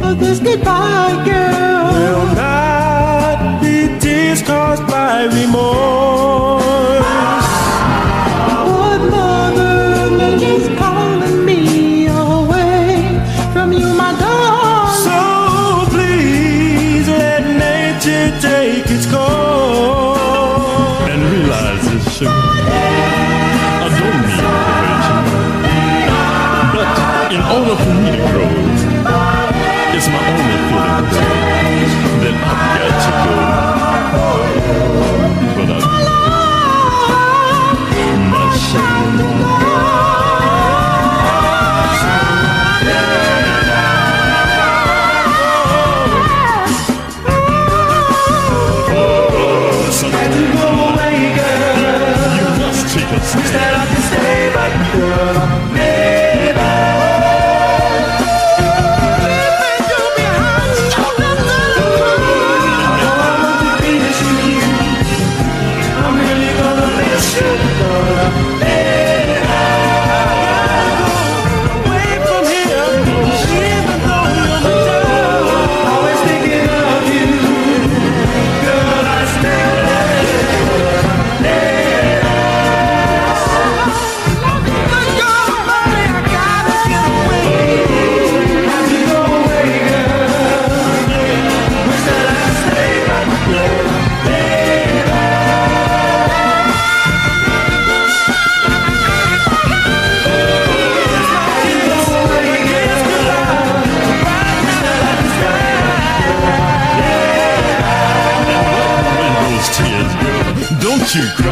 this goodbye, girl, will not be tears caused by remorse. What mother is calling me away from you, my darling? So please let nature take its course. And realize this, sugar, I don't mean to hurt you, but in order for me to grow, it's my only feeling that I've got to go. But I must say, you must take a stand. That I can stay, but girl, don't you